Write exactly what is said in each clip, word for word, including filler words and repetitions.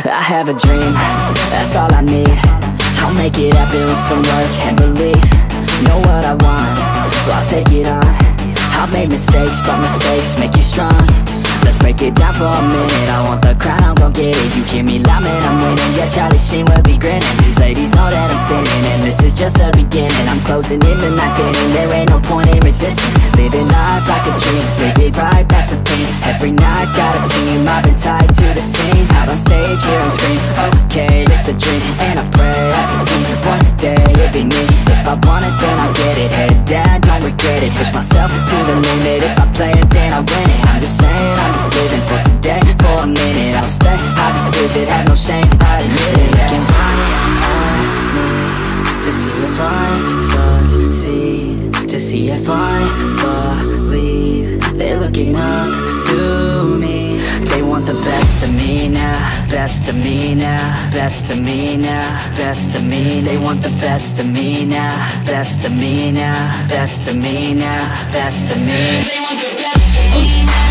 I have a dream, that's all I need. I'll make it happen with some work and belief. Know what I want, so I'll take it on. I've made mistakes, but mistakes make you strong. Let's break it down for a minute. I want the crown, I'm gon' get it. You hear me loud, man, I'm winning. Yeah, Charlie Sheen will be grinning. These ladies know that I'm sinning, and this is just the beginning. I'm closing in the night inning, there ain't no point in resisting. Living life like a dream, live it right, that's the thing. Every night got a team, I've been tied to the scene. Out on stage, here I'm screaming, okay, it's a dream. And I pray as a team, one day it'll be me. If I want it, then I'll get it. Head down, don't regret it. Push myself to the limit. If I play it, then I win it. I'm just saying, I'm just living for today. For a minute, I'll stay, I'll just visit. Have no shame, I admit it. Looking right at me to see if I succeed, to see if I believe. They're looking up to me. They want the best of me now, best of me now, best of me now, best of me. They want the best of me now, best of me now, best of me now, best of me. They want the best of me now.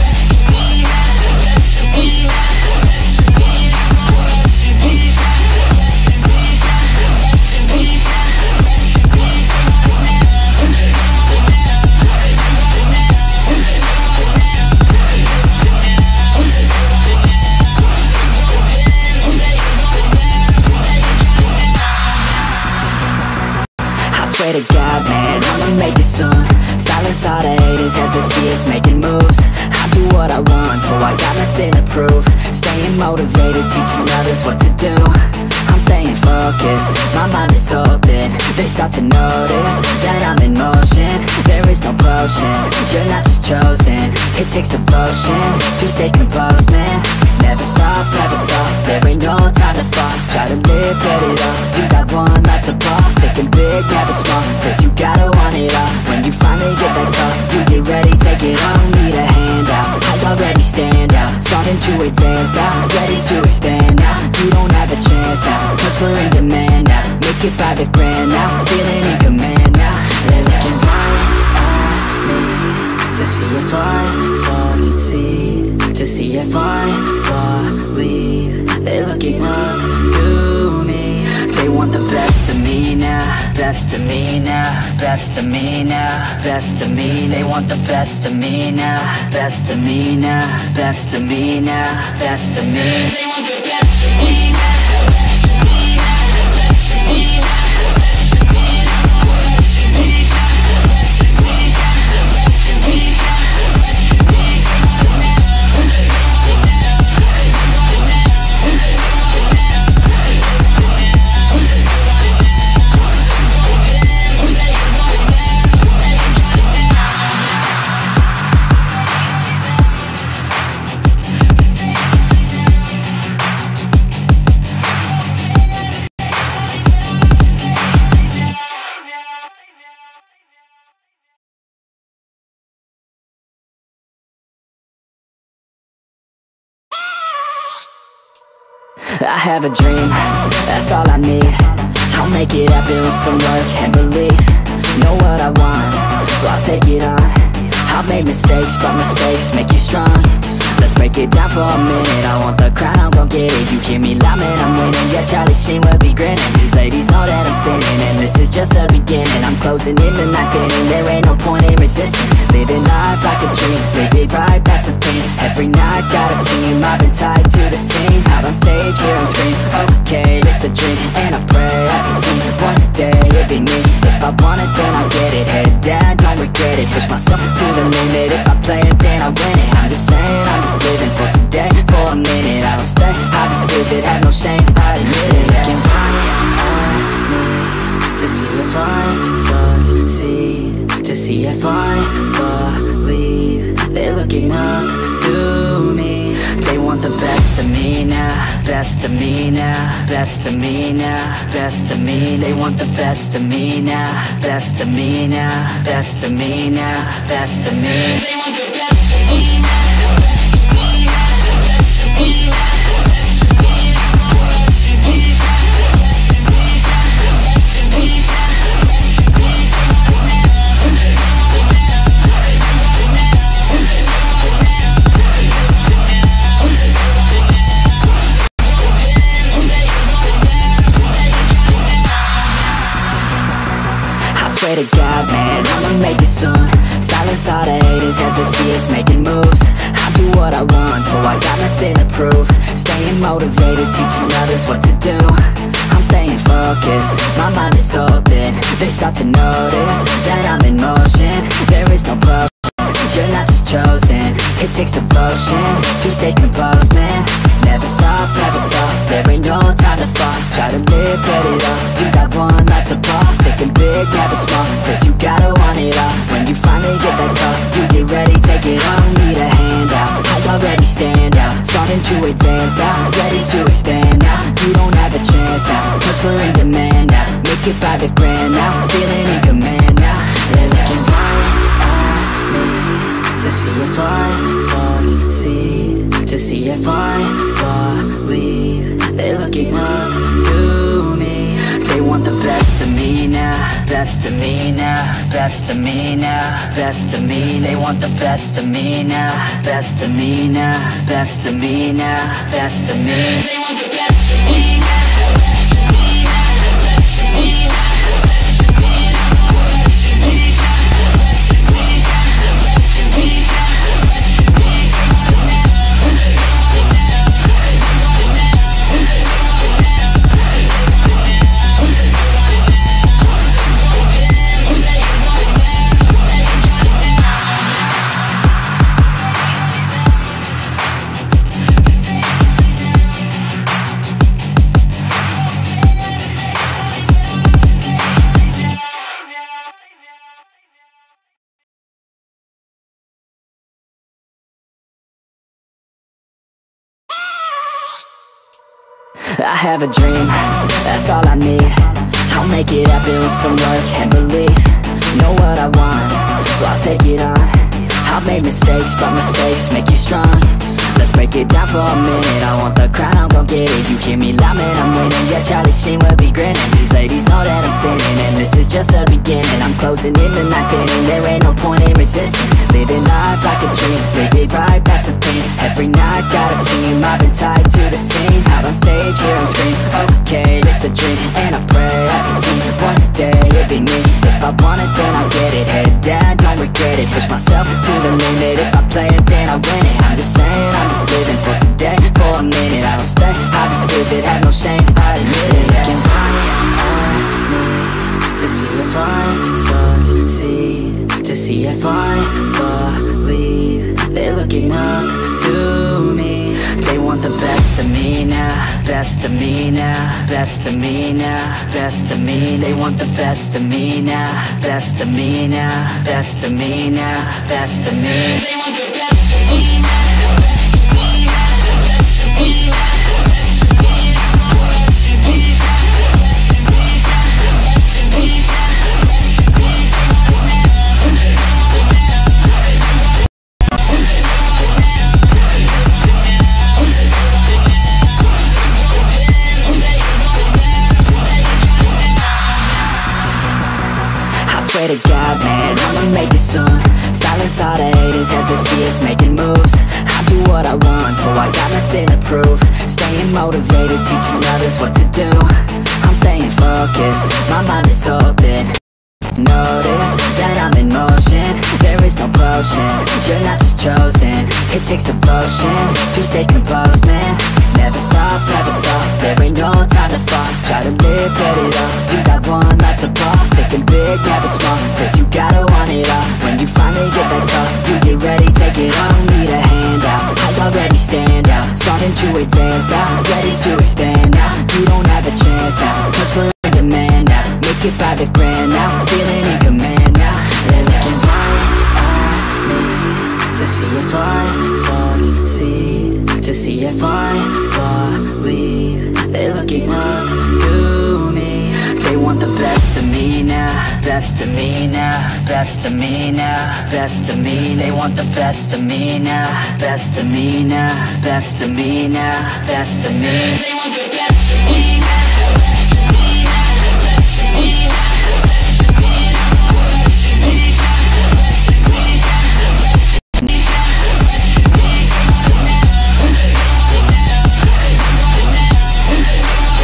Swear to God, man, I'ma make it soon. Silence all the haters as they see us making moves. I do what I want, so I got nothing to prove. Staying motivated, teaching others what to do. I'm staying focused, my mind is open. They start to notice that I'm in motion. There is no potion, you're not just chosen. It takes devotion to stay composed, man. Never stop, never stop, there ain't no time to fall. Try to live, get it up, you got one life to ball. Thinking big, never small, cause you gotta want it all. When you finally get that call, you get ready, take it on. Need a hand out, I already stand out. Starting to advance now, ready to expand now. You don't have a chance now, cause we're in demand now. Make it by the grand now, feeling in command now. They're looking right at me to see if I succeed, to see if I believe. They're looking up to me. They want the best of me now, best of me now, best of me now, best of me. They want the best of me now, best of me now, best of me now, best of me. They want the best of me now. I have a dream, that's all I need. I'll make it happen with some work and belief. Know what I want, so I'll take it on. I've made mistakes, but mistakes make you strong. Let's break it down for a minute. I want the crown, I'm gon' get it. You hear me loud, man, I'm winning. Yeah, Charlie Sheen will be grinning. These ladies know that I'm sinning, and this is just the beginning. I'm closing in the night inning, there ain't no point in resisting. Living life like a dream, live it right, that's the thing. Every night got a team, I've been tied to the scene. Out on stage, here I'm screaming, okay, it's a dream. And I pray as a team, one day it'll be me. If I want it, then I'll get it. Head down, don't regret it. Push myself to the limit. If I play it, then I win it. I'm just saying, I'm just living for today. For a minute, I don't stay, I just visit. Have no shame, I admit it. Looking right at me to see if I succeed, to see if I believe. They're looking up to me. They want the best of me now, best of me now, best of me now, best of me. They want the best of me now, best of me now, best of me now, best of me. They want the best of me now. man, I'ma make it soon. Silence all the haters as they see us making moves. I do what I want, so I got nothing to prove. Staying motivated, teaching others what to do. I'm staying focused, my mind is open. They start to notice that I'm in motion. There is no potion, you're not just chosen. It takes devotion to stay composed, man. Never stop, never stop, there ain't no time to fall. Try to live, get it up, you got one life to ball. Thinking big, never small, cause you gotta want it all. When you finally get that call, you get ready, take it on. Need a hand out, I already stand out. Starting to advance now, ready to expand now. You don't have a chance now, cause we're in demand now. Make it by the grand now, feeling in command now. They're looking right at me to see if I succeed, to see if I believe. They're looking up to me. They want the best of me now, best of me now, best of me now, best of me. They want the best of me now, best of me now, best of me now, best of me. They want the best of me now. I have a dream, that's all I need. I'll make it happen with some work and belief. Know what I want, so I'll take it on. I've made mistakes, but mistakes make you strong. Let's break it down for a minute. I want the crown, I'm gon' get it. You hear me loud, man, I'm winning. Yeah, Charlie Sheen will be grinning. These ladies know that I'm sinning, and this is just the beginning. I'm closing in the ninth inning, there ain't no point in resisting. Living life like a dream, live it right, that's the thing. Every night got a team, I've been tied to the scene. Out on stage, here I'm screaming, okay, it's a dream. And I pray as a team, one day it'll be me. If I want it, then I'll get it. Head down, don't regret it. Push myself to the limit. If I play it, then I win it. I'm just saying, I'm just living for today, for a minute. I don't stay, I just visit, have no shame, I admit it. Looking right at me to see if I succeed, to see if I believe. They're looking up to me. They want the best of me now, best of me now, best of me now, best of me. They want the best of me now, best of me now, best of me now, best of me. They want the best of me now. Swear to God, man, I'ma make it soon. Silence all the haters as they see us making moves. I do what I want, so I got nothing to prove. Staying motivated, teaching others what to do. I'm staying focused, my mind is open. Notice that I'm in motion. There is no potion, you're not just chosen. It takes devotion to stay composed, man. Never stop, never stop, there ain't no time to fall. Try to live, get it up, you got one life to ball. Thinking big, never small, cause you gotta want it all. When you finally get that call, you get ready, take it on. Need a hand out, I already stand out. Starting to advance now, ready to expand now. You don't have a chance now, cause we're in demand now. Make it by the grand now, feeling in command now. They're looking right at me to see if I succeed, to see if I believe. They're looking up to me. They want the best of me now, best of me now, best of me now, best of me. They want the best of me now, best of me now, best of me now, best of me. They want the best of me now.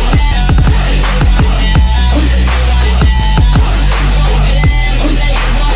They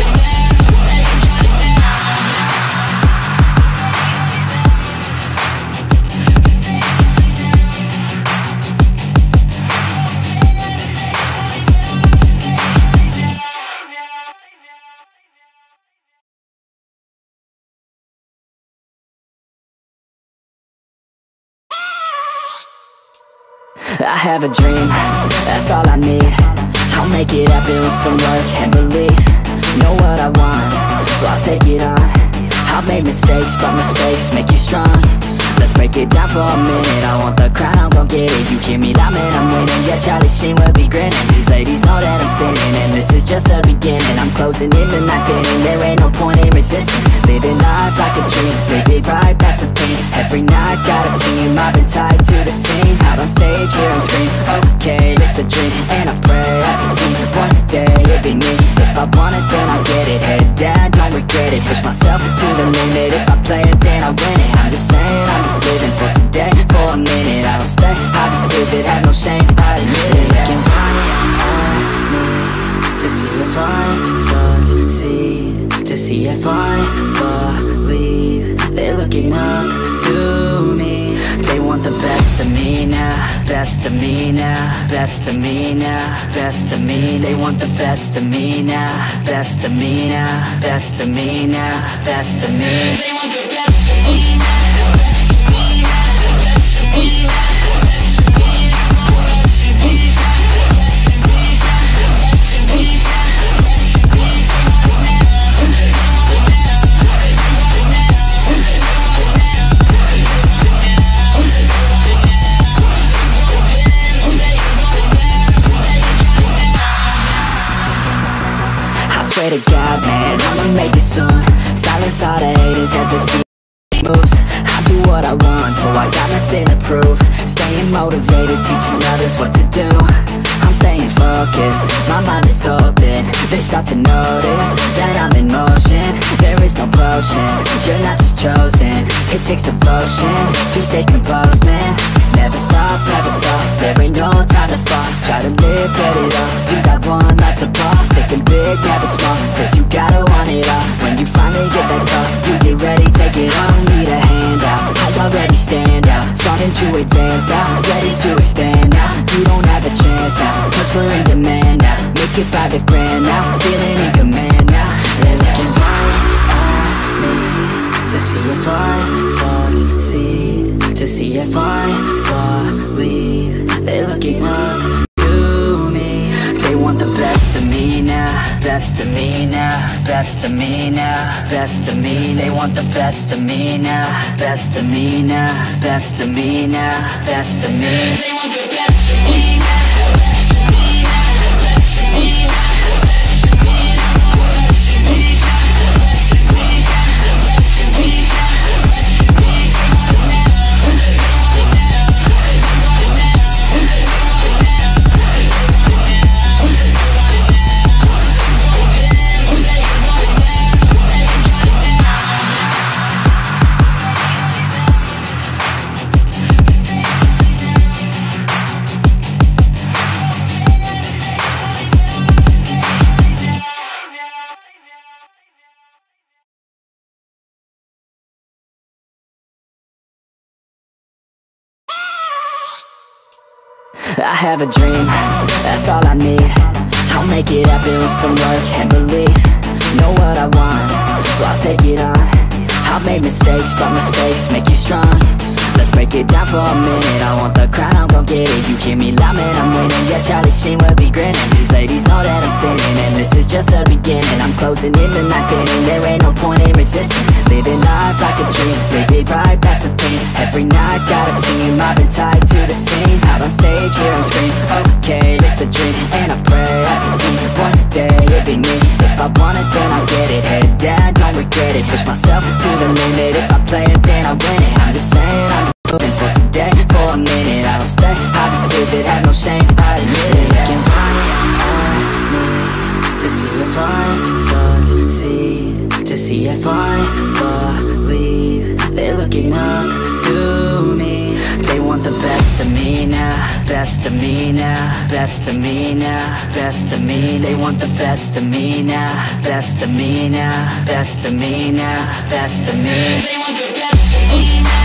I have a dream, that's all I need. I'll make it happen with some work and belief. Know what I want, so I'll take it on. I've made mistakes, but mistakes make you strong. Let's break it down for a minute. I want the crown, I'm gon' get it. You hear me loud, man, I'm winning. Yeah, Charlie Sheen will be grinning. These ladies know that I'm sinning, and this is just the beginning. I'm closing in the ninth inning, there ain't no point in resisting. Living life like a dream, live it right, that's the thing. Every night got a team, I've been tied to the scene. Out on stage, here I'm screaming, okay, it's a dream. And I pray as a team, one day it'll be me. If I want it, then I get it. Head down, don't regret it. Push myself to the limit. If I play it, then I win it. I'm just saying, I'm just living for today, for a minute. I don't stay, I just visit, have no shame, I admit it. Looking right at me to see if I succeed, to see if I believe. They're looking up to me. They want the best of me now, best of me now, best of me now, best of me. They want the best of me now, best of me now, best of me now, best of me. They want the best of me now. Swear to God, man, I'ma make it soon. Silence all the haters as they see moves. I do what I want, so I got nothing to prove. Staying motivated, teaching others what to do. I'm staying focused, my mind is open. They start to notice that I'm in motion. There is no potion, you're not just chosen. It takes devotion to stay composed, man. Never stop, never stop, there ain't no time to fall. Try to live, get it up, you got one life to ball. Thinking big, never small, cause you gotta want it all. When you finally get that call, you get ready, take it on. Need a hand out, I already stand out. Starting to advance now, ready to expand now. You don't have a chance now, cause we're in demand now. Make it by the grand now, feeling in command now. They're looking right at me to see if I succeed, to see if I believe. They're looking up to me. They want the best of me now, best of me now, best of me now, best of me. They want the best of me now, best of me now, best of me now, best of me. They want the best of me now. I have a dream, that's all I need. I'll make it happen with some work and belief. Know what I want, so I'll take it on. I've made mistakes, but mistakes make you strong. Let's break it down for a minute. I want the crown, I'm gon' get it. You hear me loud, man, I'm winning. Yeah, Charlie Sheen will be grinning. These ladies know that I'm sinning, and this is just the beginning. I'm closing in the ninth inning, there ain't no point in resisting. Living life like a dream, live it right, that's the thing. Every night got a team, I've been tied to the scene. Out on stage, here I'm screaming, okay, it's a dream. And I pray as a team, one day it'll be me. If I want it, then I'll get it. Head down, don't regret it. Push myself to the limit. If I play it, then I win it. I'm just saying, I'm living for today, for a minute. I don't stay, I just visit, have no shame, I admit it. Looking right at me to see if I succeed, to see if I believe. They're looking up to me. They want the best of me now, best of me now, best of me now, best of me. They want the best of me now, best of me now, best of me now, best of me. They want the best of me now.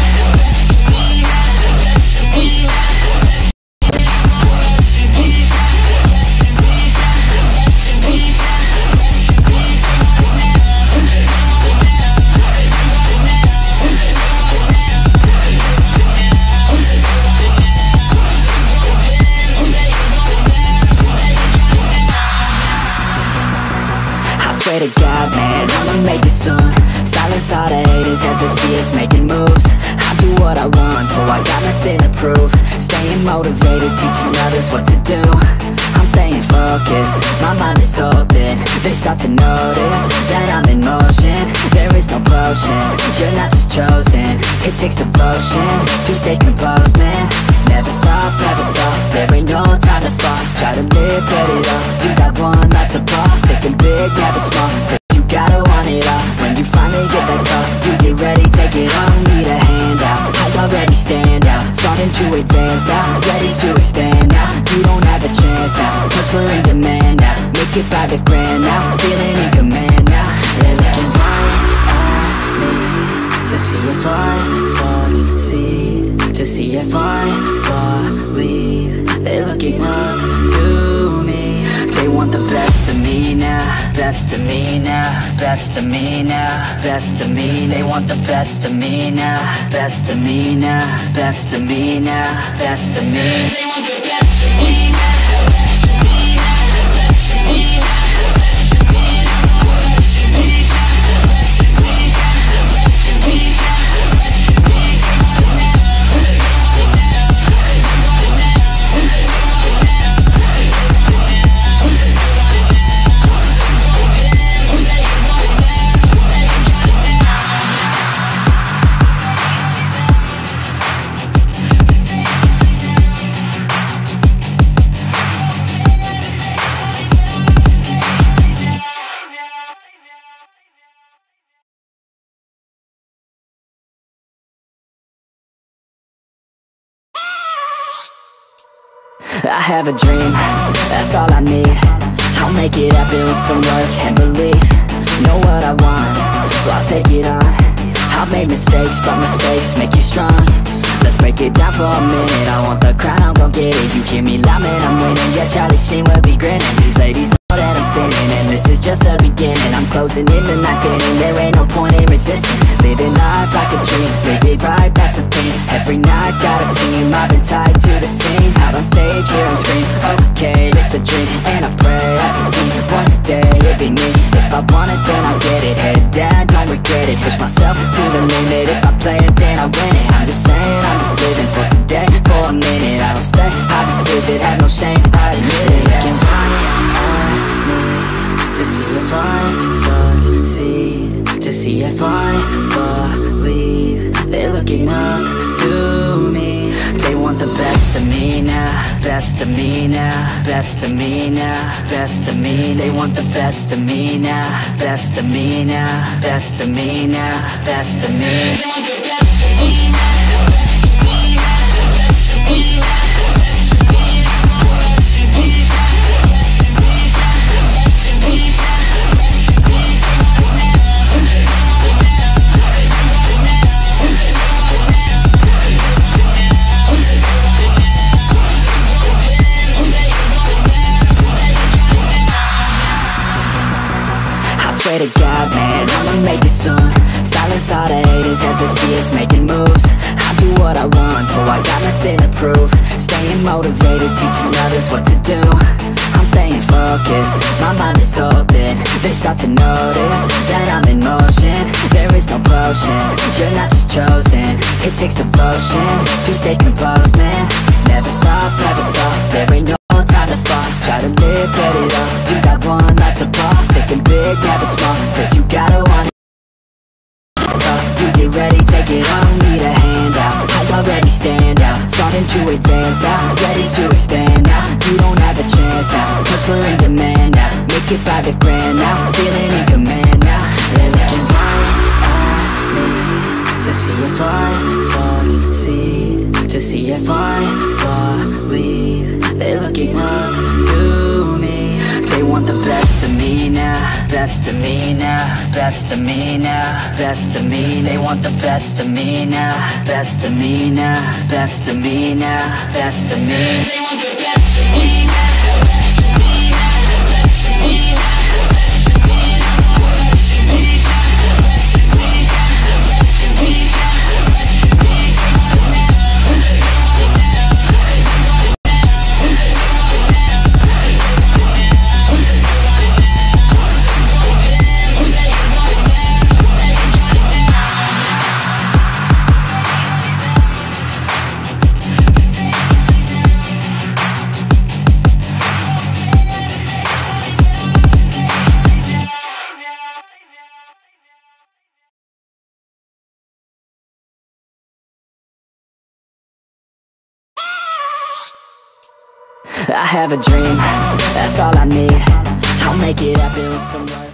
I'ma make it soon. Silence all the haters as they see us making moves. I do what I want, so I got nothing to prove. Staying motivated, teaching others what to do. I'm staying focused, my mind is open. They start to notice that I'm in motion. There is no potion, you're not just chosen. It takes devotion to stay composed, man. Never stop, never stop, there ain't no time to fall. Try to live, get it up, you got one life to pop. Thinking big, never small, but you gotta want it all. When you finally get that call, you get ready, take it on. Need a handout, I already stand out. Starting to advance now, ready to expand now. You don't have a chance now, cause we're in demand now. Make it by the grand now, feeling in command now. They're looking right at me to see if I succeed, to see if I believe. They're looking up to me. They want the best of me now, best of me now, best of me now, best of me. They want the best of me now, best of me now, best of me now, best of me. They want the best of me now. I have a dream, that's all I need. I'll make it happen with some work and belief. Know what I want, so I'll take it on. I've made mistakes, but mistakes make you strong. Let's break it down for a minute. I want the crown, I'm gon' get it. You hear me loud, man, I'm winning. Yeah, Charlie Sheen will be grinning. These ladies know that I'm sinning, and this is just the beginning. I'm closing in the ninth inning, there ain't no point in resisting. Living life like a dream, live it right, that's the thing. Every night got a team, I've been tied to the scene. Out on stage, here I'm screaming, okay, it's a dream. And I pray as a team, one day it'll be me. If I want it, then I'll get it. Head down, don't regret it. Push myself to the limit. If I play it, then I win it. I'm just saying, I'm just living for today, for a minute. I don't stay, I just visit, have no shame, I admit it. Looking right at me to see if I succeed, to see if I believe. They're looking up to me. They want the best of me now, best of me now, best of me now, best of me. They want the best of me now, best of me now, best of me now, best of me. They want the best of me now. Swear to God, man, I'ma make it soon. Silence all the haters as they see us making moves. I do what I want, so I got nothing to prove. Staying motivated, teaching others what to do. I'm staying focused, my mind is open. They start to notice that I'm in motion. There is no potion, you're not just chosen. It takes devotion to stay composed, man. Never stop, never stop, there ain't no time to fall. Try to live, get it up, you got one life to pop. Thinking big, never small, cause you gotta want it. You get ready, take it on, need a handout. I already stand out, starting to advance now. Ready to expand now, you don't have a chance now. Cause we're in demand now, make it by the grand now. Feeling in command now, they're looking right at me to see if I succeed, to see if I believe. They're looking up to me. They want the best of me now, best of me now, best of me now, best of me. They want the best of me now, best of me now, best of me now, best of me. They want the best of me now. I have a dream, that's all I need. I'll make it happen with someone.